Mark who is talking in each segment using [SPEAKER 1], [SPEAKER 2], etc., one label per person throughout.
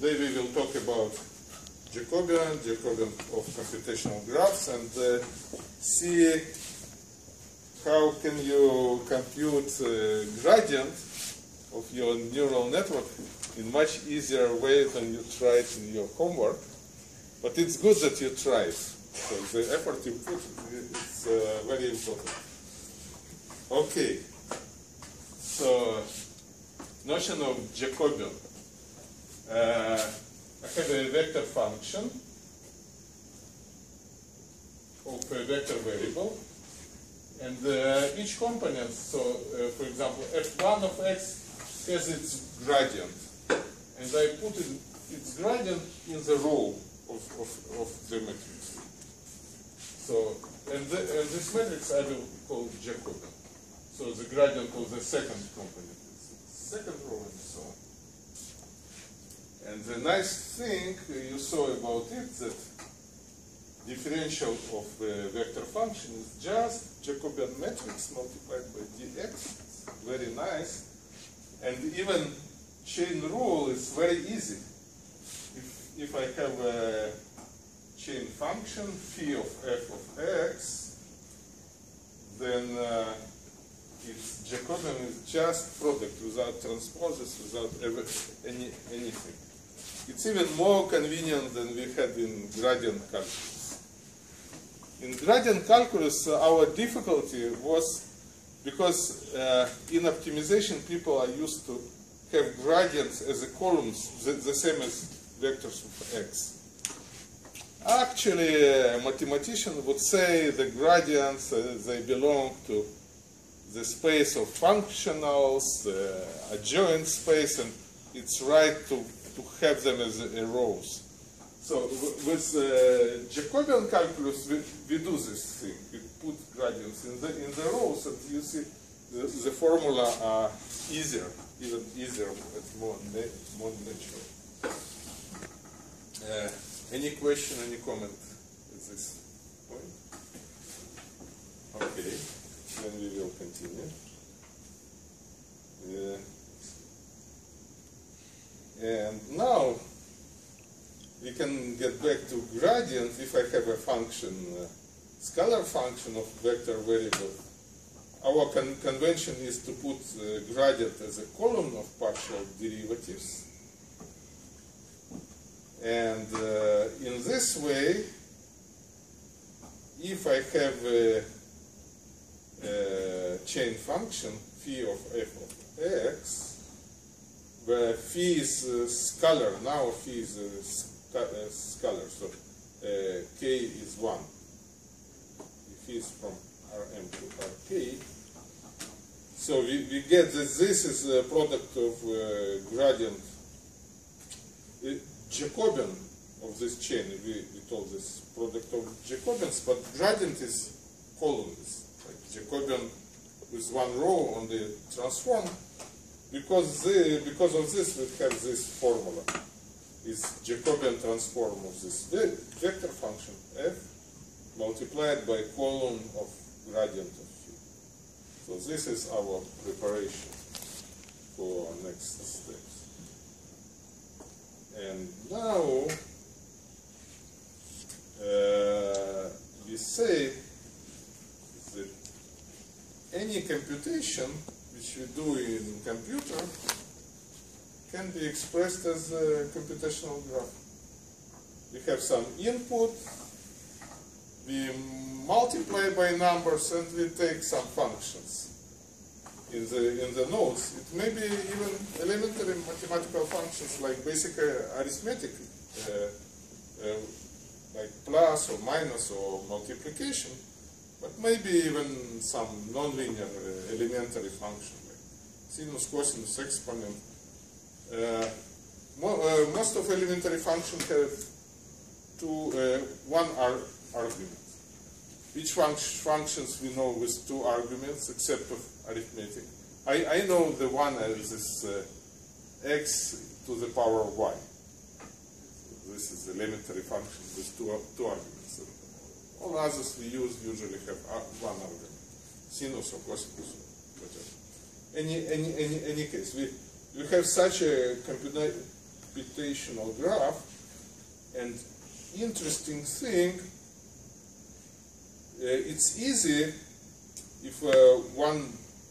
[SPEAKER 1] Today we will talk about Jacobian of computational graphs, and see how can you compute gradient of your neural network in much easier way than you tried in your homework. But it's good that you tried. So the effort you put is very important. Okay. So notion of Jacobian. I have a vector function of a vector variable, and each component, so for example, f1 of x has its gradient, and I put its gradient in the row of the matrix. So, and this matrix I will call Jacobian. So the gradient of the second component is the second row, and so on. And the nice thing you saw about it, that differential of a vector function is just Jacobian matrix multiplied by dx. It's very nice. And even chain rule is very easy. If I have a chain function, phi of f of x, then its Jacobian is just product without transposes, without anything. It's even more convenient than we had in gradient calculus. In gradient calculus, our difficulty was because in optimization people are used to have gradients as a columns, the same as vectors of x. Actually, a mathematician would say the gradients, they belong to the space of functionals, the adjoint space, and it's right to have them as rows. So with Jacobian calculus, we do this thing. We put gradients in the rows, and you see the formula are easier, even easier, but more natural. Any question, any comment at this point? Okay, then we will continue. And now we can get back to gradient. If I have a function, scalar function of vector variable, our convention is to put gradient as a column of partial derivatives. And in this way, if I have a chain function, phi of f of x, where phi is scalar, now phi is scalar, so k is 1. Phi is from Rm to Rk. So we get that this is a product of gradient. Jacobian of this chain, we told this product of Jacobians, but gradient is columns, like Jacobian with one row on the transform. Because of this, we have this formula. Is Jacobian transform of this vector function f multiplied by column of gradient of phi. So this is our preparation for next steps. And now we say that any computation which we do in computer can be expressed as a computational graph. We have some input, we multiply by numbers, and we take some functions. In the nodes, it may be even elementary mathematical functions like basic arithmetic, like plus or minus or multiplication, but maybe even some nonlinear elementary function like sinus, cosinus, exponent. Most of elementary functions have one argument. Which functions we know with two arguments, except of arithmetic? I know the one as this x to the power of y. This is elementary function with two arguments. All others we usually have one argument, sinus or cosinus, whatever. Any case, we have such a computational graph, and interesting thing, it's easy if one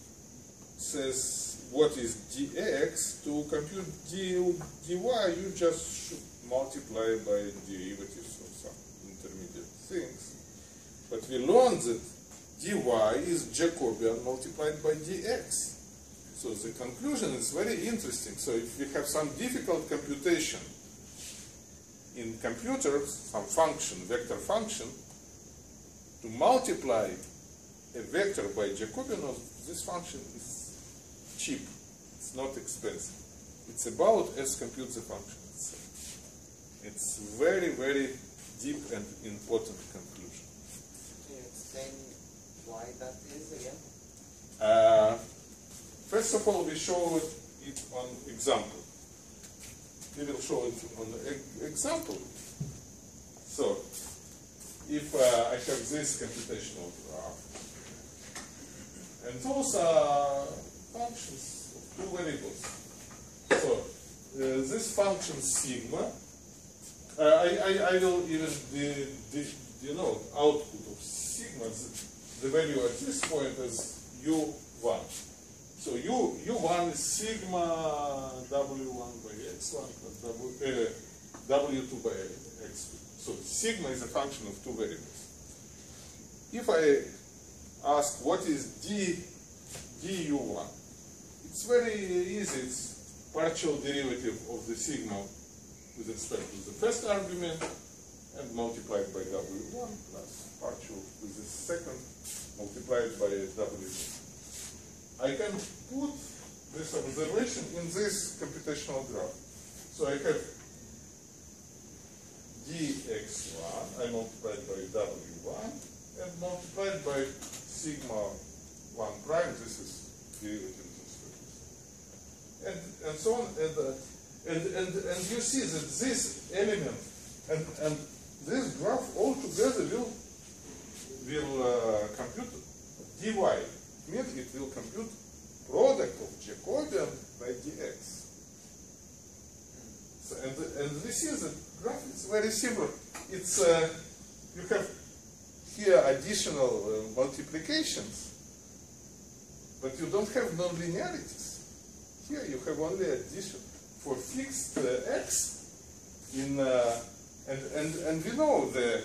[SPEAKER 1] says what is dx, to compute dy, you just should multiply by derivatives of some intermediate things. But we learned that dy is Jacobian multiplied by dx. So the conclusion is very interesting. So if we have some difficult computation in computers, some function, vector function, to multiply a vector by Jacobian, this function is cheap. It's not expensive. It's about as compute the function itself. It's very, very deep and important conclusion.
[SPEAKER 2] Can you explain why that is again?
[SPEAKER 1] First of all, we show it on example. We will show it on example. So, if I have this computational graph, and those are functions of two variables. So, this function sigma, I will even output of sigma, the value at this point is u1. So u1 is sigma w1 by x1 plus w2 by x2. So sigma is a function of two variables. If I ask what is du1, it's very easy. It's partial derivative of the sigma with respect to the first argument and multiplied by w1 plus partial with the second multiplied by w2. I can put this observation in this computational graph. So I have dx1, I multiplied by w1, and multiplied by sigma 1 prime, this is derivative and so on. And you see that this element and this graph altogether will compute dy. Means it will compute product of Jacobian by dx. So, and we see the graph is very similar. It's you have here additional multiplications, but you don't have nonlinearities. Here you have only addition for fixed x in and we know the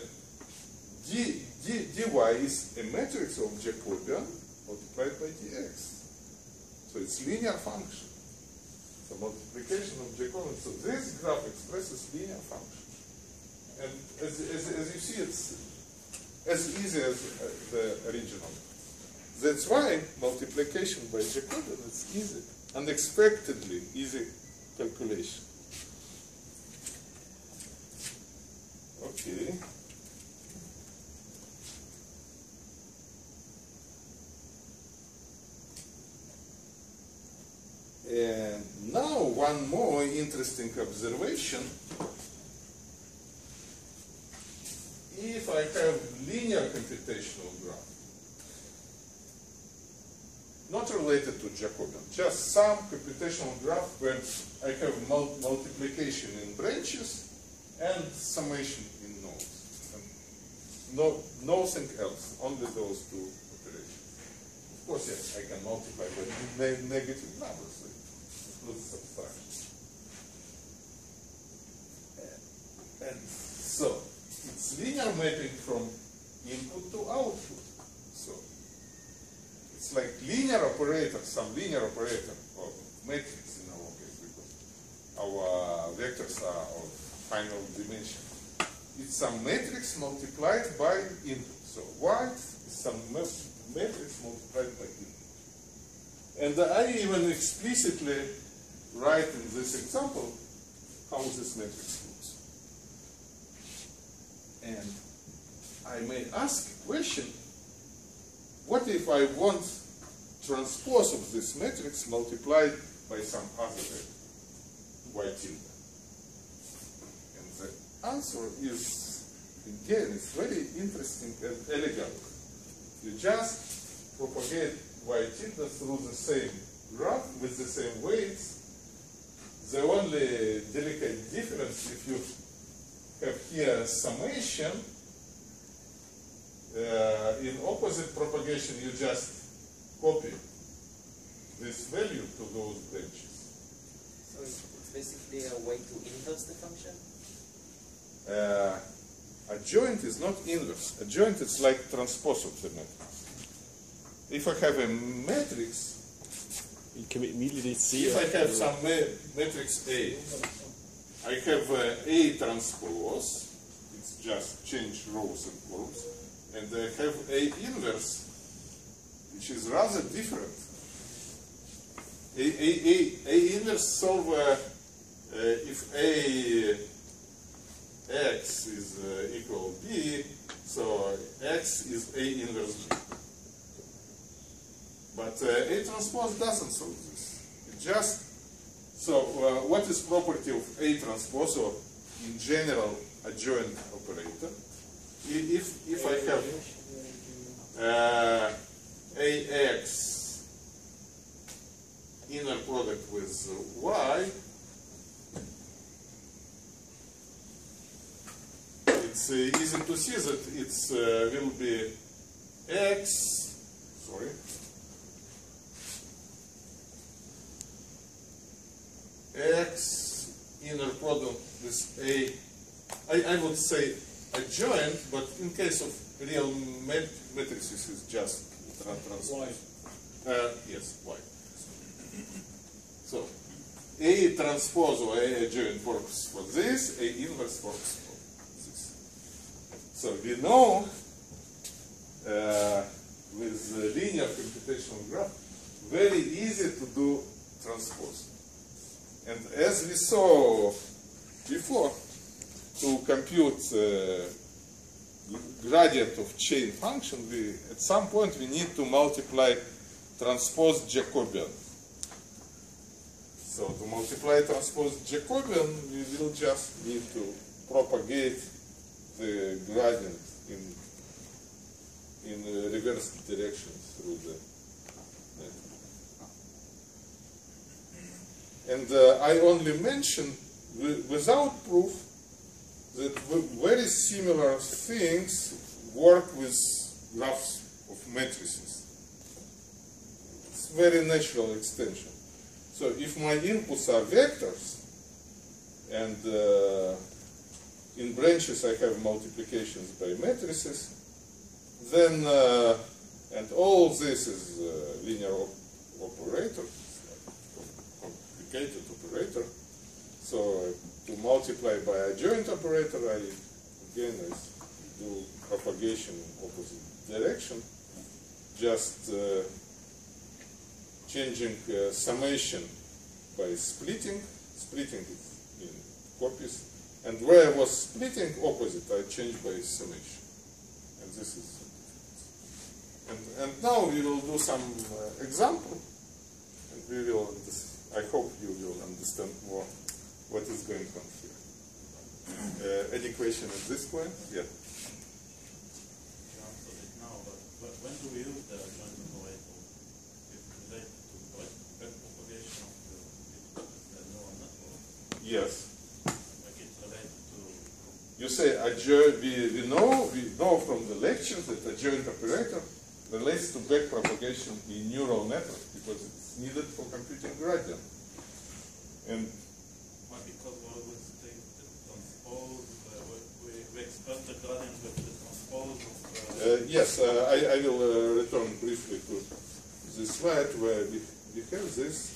[SPEAKER 1] dy is a matrix of Jacobian multiplied by dx. So it's linear function. So multiplication of Jacobian. So this graph expresses linear function. And as you see, it's as easy as the original. That's why multiplication by Jacobian is easy, unexpectedly easy calculation. Okay. And now one more interesting observation. If I have linear computational graph, not related to Jacobian, just some computational graph where I have multiplication in branches and summation in nodes. And nothing else, only those two operations. Of course, yes, I can multiply by negative numbers. Subtraction. And so it's linear mapping from input to output. So it's like linear operator, some linear operator or matrix in our case, because our vectors are of final dimension. It's some matrix multiplied by input. So white is some matrix multiplied by input. And I even explicitly write in this example how this matrix looks. And I may ask a question, what if I want transpose of this matrix multiplied by some other value, y tilde? And the answer is, again, it's very interesting and elegant. You just propagate y tilde through the same graph with the same weights, the only delicate difference, if you have here summation, in opposite propagation you just copy this value to those branches.
[SPEAKER 2] So it's basically a way to inverse the function?
[SPEAKER 1] Adjoint is not inverse. Adjoint is like transpose of the matrix. If I have a matrix,
[SPEAKER 3] Can we immediately see?
[SPEAKER 1] if I have some matrix A, I have A transpose, it's just change rows and columns, and I have A inverse, which is rather different. A inverse solve if A x is equal B, so x is A inverse B. But A transpose doesn't solve this. It just, so what is property of A transpose, or in general adjoint operator? If I have AX inner product with Y, it's easy to see that it will be X, sorry, X inner product with A, I would say adjoint, but in case of real matrices it's just transpose. Yes, Y. So A transpose or A adjoint works for this, A inverse works for this. So we know with the linear computational graph, very easy to do transpose. And as we saw before, to compute gradient of chain function, at some point we need to multiply transpose Jacobian. So to multiply transpose Jacobian, we will just need to propagate the gradient in reverse direction through the network. And I only mentioned without proof that very similar things work with graphs of matrices. It's very natural extension. So if my inputs are vectors, and in branches I have multiplications by matrices, then, and all this is linear operator, complicated operator. So to multiply by adjoint operator, I do propagation in opposite direction, just changing summation by splitting. Splitting it in copies, and where I was splitting opposite, I changed by summation. And this is. And now we will do some example, and we will. I hope you will understand more what is going on here. Any question at this point? Yeah.
[SPEAKER 4] You answered it now, but when do we use the adjoint operator? Is it related to backpropagation of the neural network?
[SPEAKER 1] Yes.
[SPEAKER 4] Like it's related to.
[SPEAKER 1] You say adjoint. We know from the lectures that adjoint operator relates to backpropagation in neural network because it's needed for computing gradient. And
[SPEAKER 4] Why? Because we always take the transpose. We express the gradient with the transpose of.
[SPEAKER 1] yes, I will return briefly to this slide where we have this.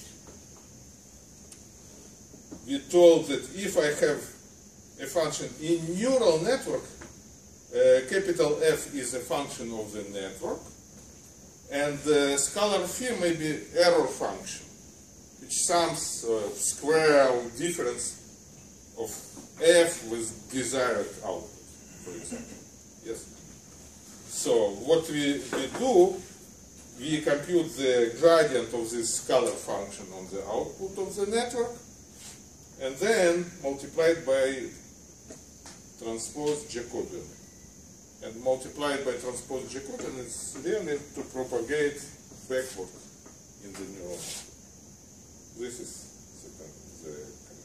[SPEAKER 1] We told that if I have a function in neural network, capital F is a function of the network, and the scalar phi may be error function, which sums square of difference of F with desired output, for example. Yes. So what we do, we compute the gradient of this scalar function on the output of the network, and then multiply it by transpose Jacobian. And multiplied by transpose Jacobian is really to propagate backward in the neuron. This is the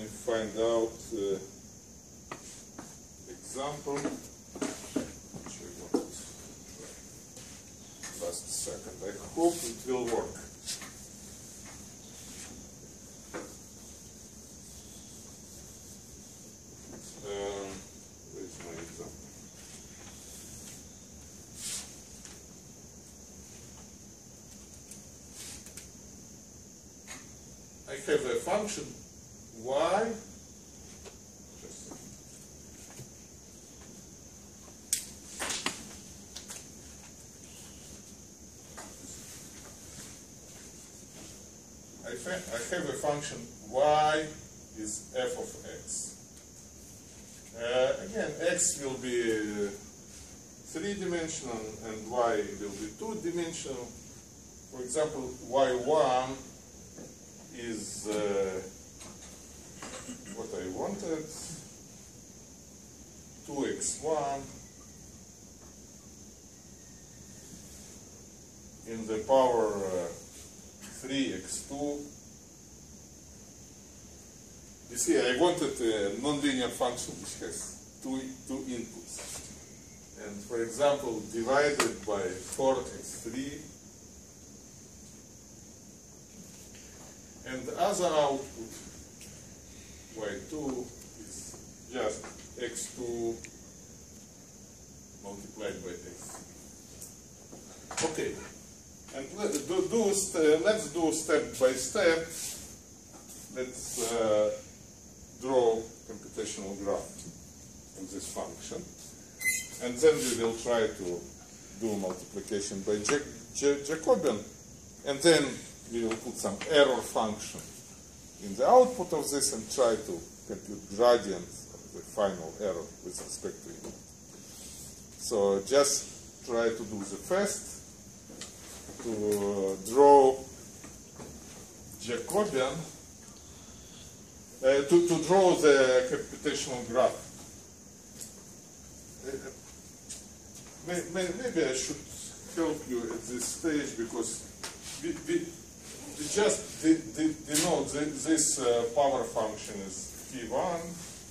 [SPEAKER 1] find out example. Which I want. Last second. I hope it will work. Where's my example? I have a function y. Just a second. I have a function y is f of x. Again, x will be three-dimensional and y will be two-dimensional. For example, y1 is what I wanted, 2x1 in the power 3x2. You see, I wanted a nonlinear function which has two inputs. And for example, divided by 4x3, and the other output, y2, is just x2 multiplied by x. Okay, and let's do step by step. Let's draw computational graph of this function, and then we will try to do multiplication by Jacobian, and then we will put some error function in the output of this and try to compute gradients of the final error with respect to it. So just try to do the first, to draw Jacobian, to draw the computational graph. Maybe I should help you at this stage, because we just denote this power function is P1,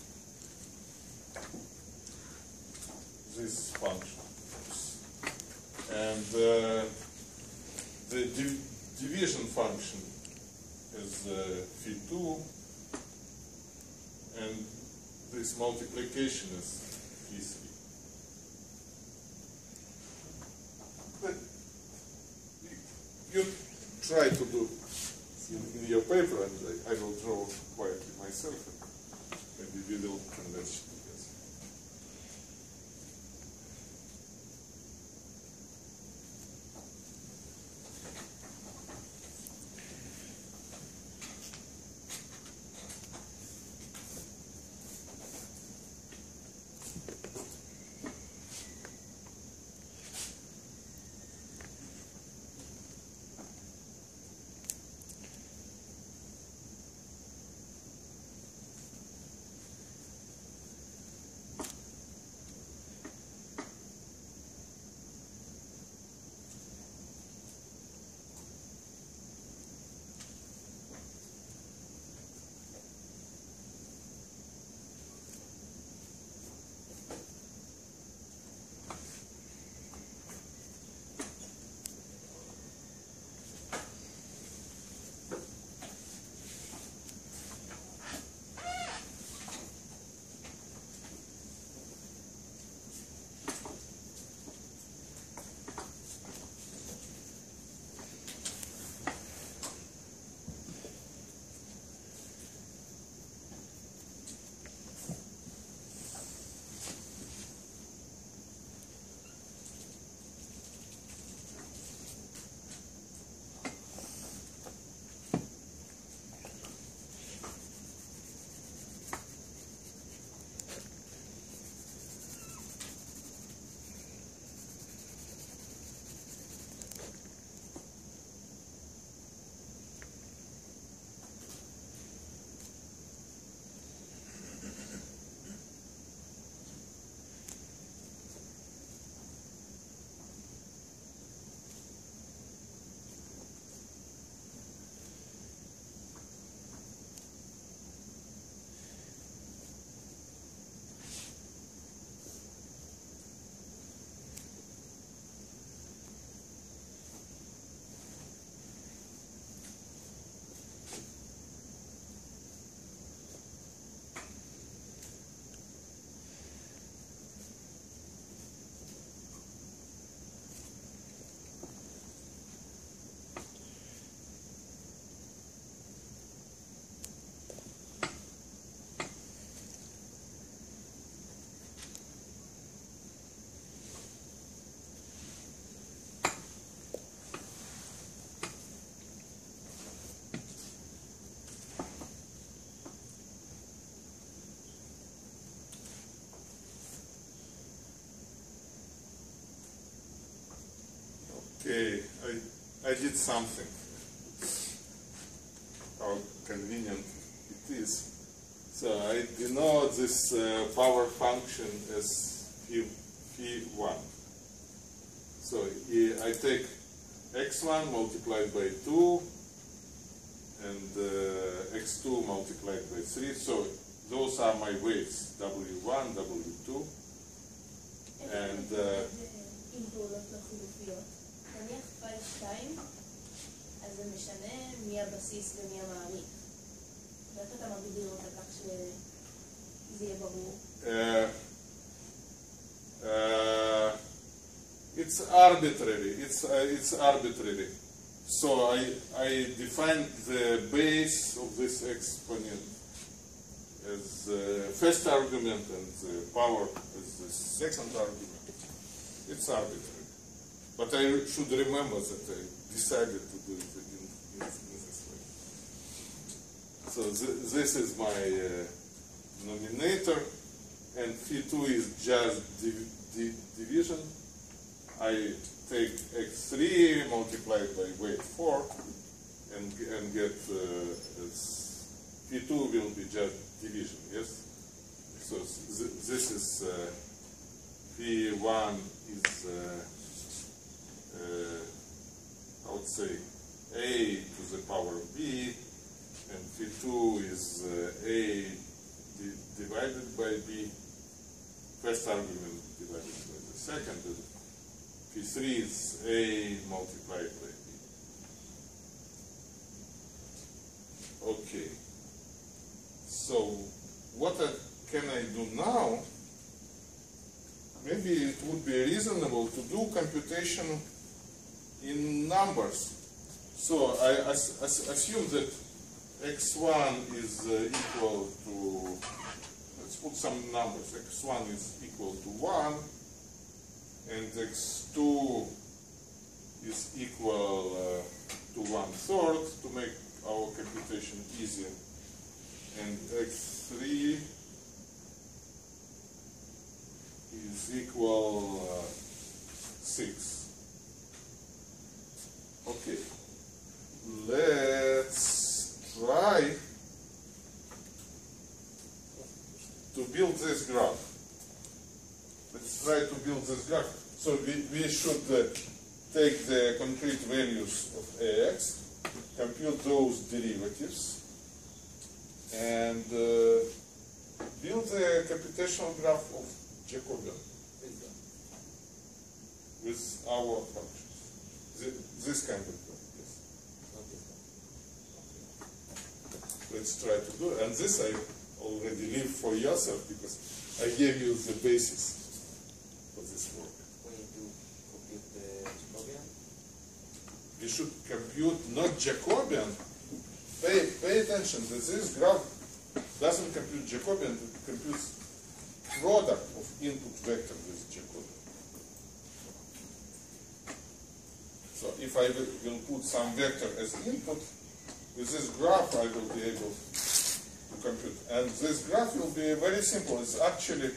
[SPEAKER 1] this function, and the division function is Phi2, and this multiplication is Phi3. But you try to do in your paper, and I will draw quietly myself, and maybe we will converge together. did something. How convenient it is. So I denote this power function as phi1. So I take x1 multiplied by 2 and x2 multiplied by 3. So those are my weights, W1, W2. And
[SPEAKER 5] עם פעולות לא חילופיות. נניח פאי 2, אז זה משנה מי הבסיס ומי המעריך. ואיך אתה מגדיר אותה כך שזה יהיה ברור?
[SPEAKER 1] It's arbitrary. It's arbitrary. So I define the base of this exponent as the first argument and the power as the second argument. It's arbitrary. But I should remember that I decided to do it in this way. So this is my nominator, and phi2 is just division. I take x3 multiplied by weight 4 and get phi2 will be just division, yes? So this is phi1 is I would say a to the power of b, and phi2 is a divided by b, first argument divided by the second, and phi3 is a multiplied by b. Okay, so what can I do now? Maybe it would be reasonable to do computation in numbers. So I assume that x1 is equal to, let's put some numbers, x1 is equal to 1, and x2 is equal to 1/3 to make our computation easier, and x3 is equal 6. Okay, let's try to build this graph. Let's try to build this graph. So we should take the concrete values of Ax, compute those derivatives, and build the computational graph of Jacobian with our functions. This kind of graph, yes. Okay. Let's try to do it. And this I already leave for yourself because I gave you the basis for this work.
[SPEAKER 2] We need to compute the Jacobian.
[SPEAKER 1] We should compute not Jacobian. Pay attention that this graph doesn't compute Jacobian, it computes product of input vector with Jacobian. So if I will put some vector as input, with this graph I will be able to compute. And this graph will be very simple. It's actually,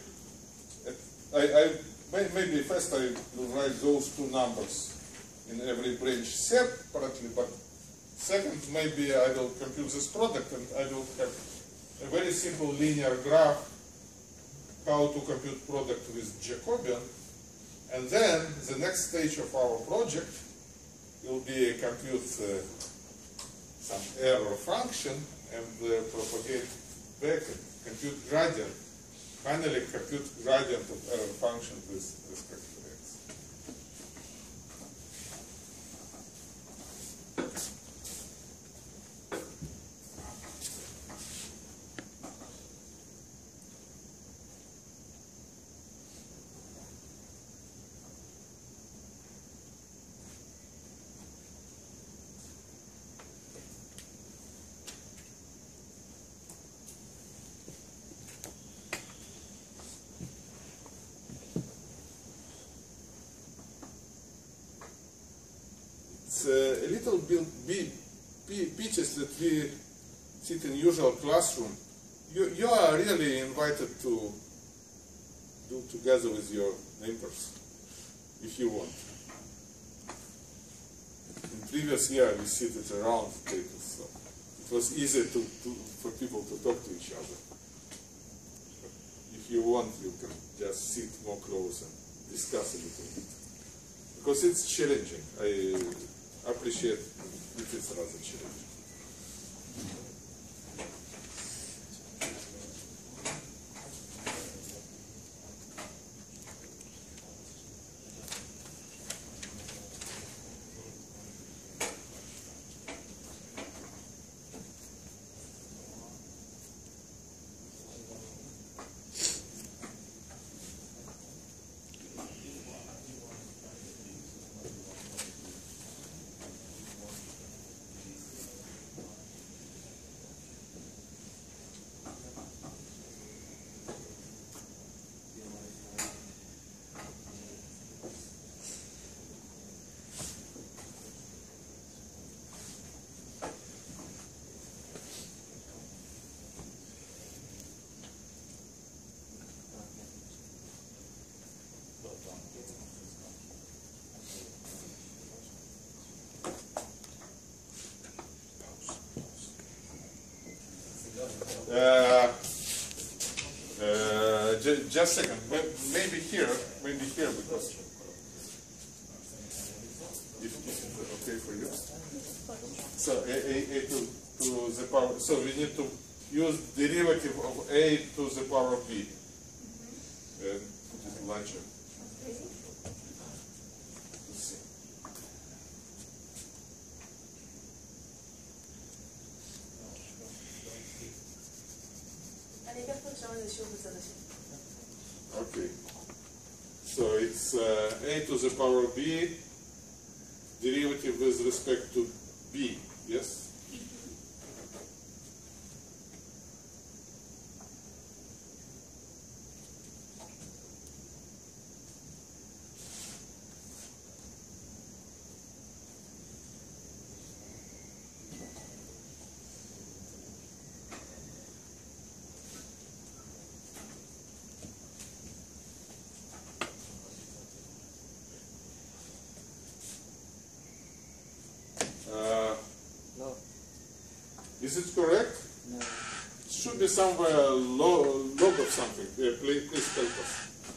[SPEAKER 1] maybe first I will write those two numbers in every branch separately, but second maybe I will compute this product and I will have a very simple linear graph how to compute product with Jacobian. And then the next stage of our project will be compute some error function and propagate back and compute gradient. Finally, compute gradient of error function with respect to x. A little bit pitches that we sit in usual classroom. You are really invited to do together with your neighbors, if you want. previous year we sit at a round table, so it was easier for people to talk to each other. If you want, you can just sit more close and discuss a little bit. Because it's challenging. I appreciate it is rather challenging. Just a second. Maybe here, because if it's okay for you. So a to the power. So we need to use derivative of a to the power of b. Put it larger. Let's see.
[SPEAKER 5] אני אקח עכשיו איזה שוב בצד השני.
[SPEAKER 1] Okay. So it's a to the power of b derivative with respect to b. Yes.
[SPEAKER 2] No.
[SPEAKER 1] Is it correct?
[SPEAKER 2] No.
[SPEAKER 1] It should be somewhere log of something. Please help us.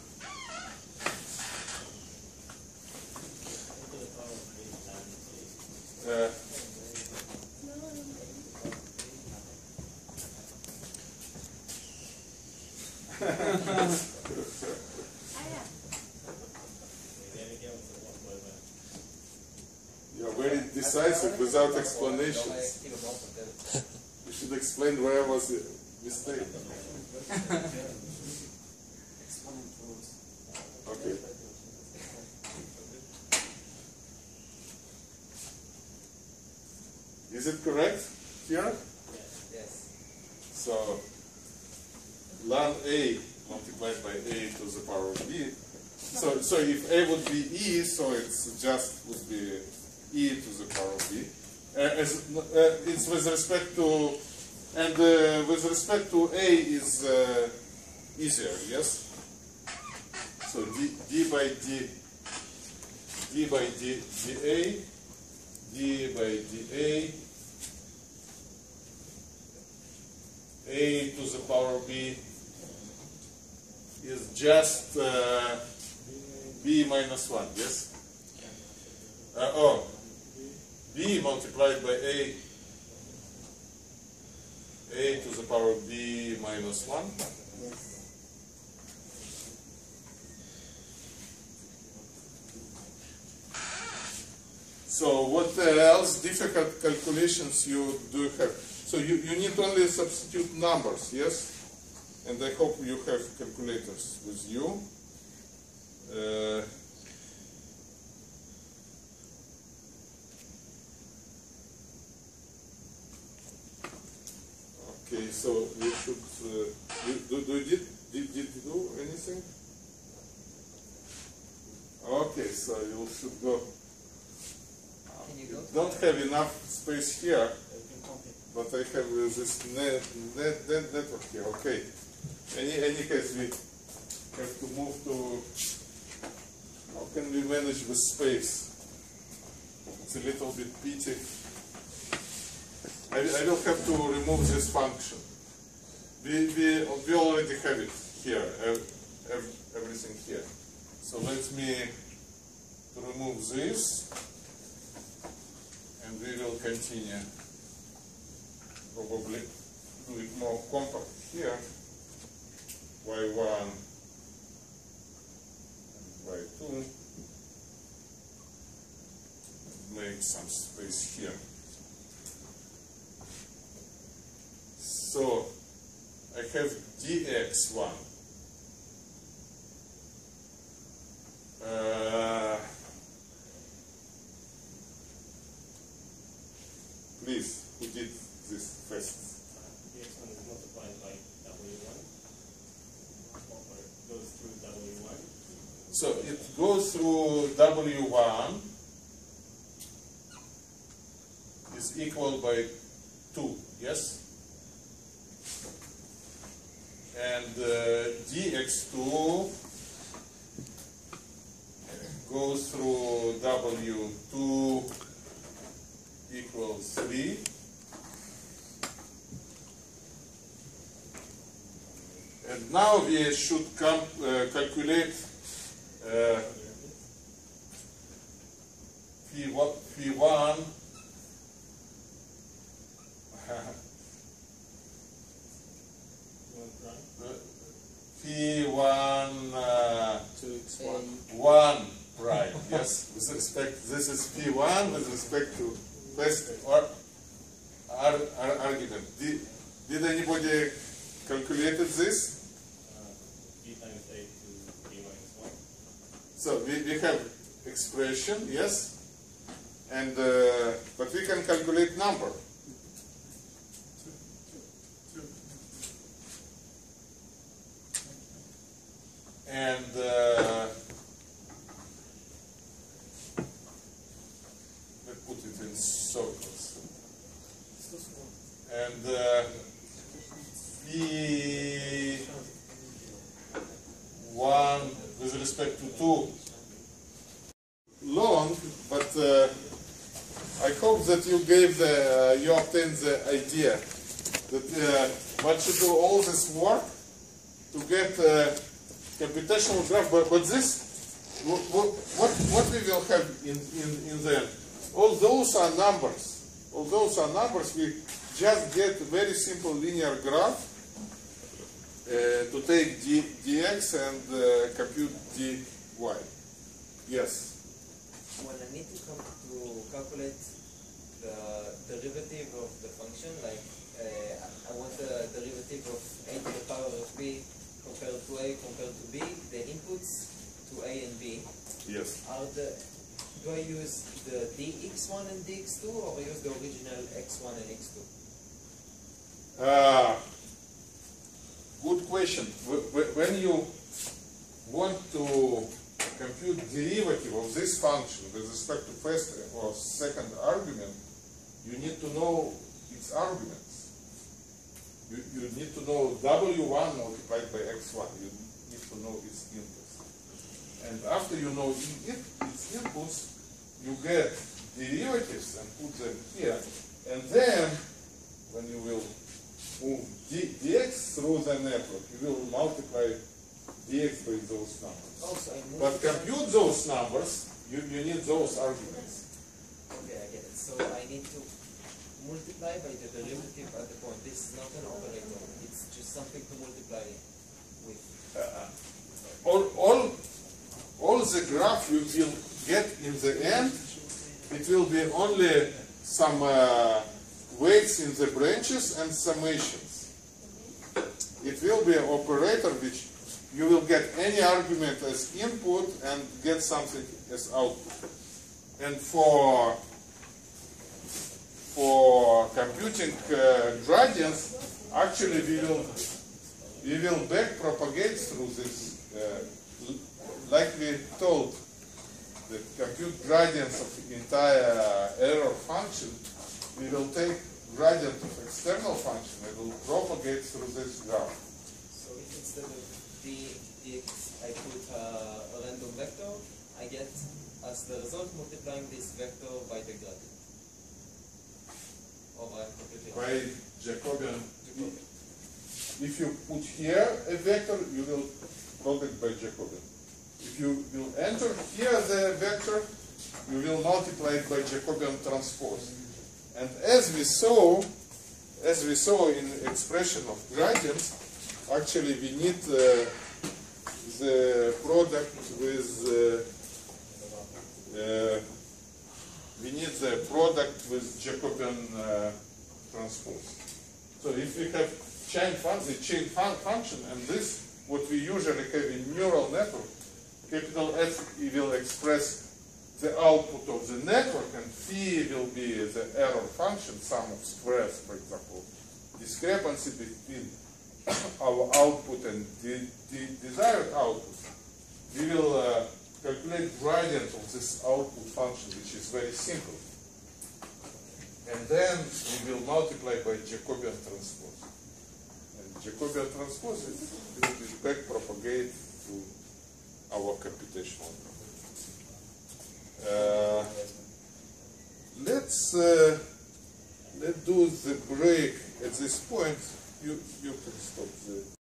[SPEAKER 1] You are very decisive without explanations. You should explain where was the mistake. Okay. Is it correct here?
[SPEAKER 2] Yes.
[SPEAKER 1] So ln a multiplied by a to the power of b. So if a would be e, so it's just would be e to the power of b. It's with respect to, and with respect to a is easier, yes? So d by d by dA, d by dA, a to the power of b is just b minus 1, yes? B multiplied by a to the power of b minus 1. So what else difficult calculations you do have? So you need only substitute numbers, yes? And I hope you have calculators with you. Okay, so you should. Did you do anything? Okay, so you should go.
[SPEAKER 2] Can you go?
[SPEAKER 1] Don't have enough space here, but I have this network here. Okay. Any case, we have to move to. How can we manage with space? It's a little bit pity. I will have to remove this function. We already have it here, everything here. So let me remove this, and we will continue. Probably do it more compact here. Y1 and Y2. Make some space here. So I have dx1. Please, who did this first?
[SPEAKER 4] dx1 is multiplied by w1, or goes through w1.
[SPEAKER 1] So it goes through w1 is equal by 2, yes? And dx2 goes through w2 equals 3. And now we should calculate phi1 P1
[SPEAKER 3] 2x1.
[SPEAKER 1] 1 prime, yes, with respect, this is P1 with respect to first argument. Did anybody calculated this?
[SPEAKER 4] P times a to p minus 1.
[SPEAKER 1] So we have expression, yes, and but we can calculate number. And let's put it in circles. And P1 with respect to 2 long, but I hope that you gave you obtained the idea that one should do all this work to get computational graph, but this, what we will have in the end? All those are numbers. All those are numbers. We just get a very simple linear graph to take dx and compute dy. Yes.
[SPEAKER 2] When I need to calculate the derivative of the function, like I want the derivative of a to the power of b compared to a compared to b, the inputs to a and b
[SPEAKER 1] Yes.
[SPEAKER 2] are do I use the dx1 and dx2 or use the original x1 and x2?
[SPEAKER 1] Good question. When you want to compute derivative of this function with respect to first or second argument, you need to know its arguments. You need to know w1 multiplied by x1. You need to know its inputs. And after you know its inputs, you get derivatives and put them here. And then, when you will move dx through the network, you will multiply dx by those numbers.
[SPEAKER 2] Also,
[SPEAKER 1] But compute those numbers, you need those arguments.
[SPEAKER 2] Okay, I get it. So I need to multiply by the derivative at the point. This is not an operator. It's just something to multiply with.
[SPEAKER 1] All the graph you will get in the end, it will be only some weights in the branches and summations. It will be an operator which you will get any argument as input and get something as output. And for computing gradients, actually we will back propagate through this, like we told, the compute gradients of the entire error function. We will take gradient of external function and will propagate through this graph.
[SPEAKER 2] So if instead of dx I put a random vector, I get as the result multiplying this vector by the gradient. Or by completely wrong.
[SPEAKER 1] By Jacobian.
[SPEAKER 2] Jacobian.
[SPEAKER 1] If you put here a vector, you will product by Jacobian. If you will enter here the vector, you will multiply it by Jacobian transpose. And as we saw in expression of gradients, actually we need the product with Jacobian transpose. So if we have chain function, and this what we usually have in neural network, capital F will express the output of the network, and phi will be the error function, sum of squares, for example, discrepancy between our output and the desired output. We will calculate gradient of this output function, which is very simple. And then we will multiply by Jacobian transpose. And Jacobian transpose will be back-propagate to our computational group. Let's do the break at this point. You can stop the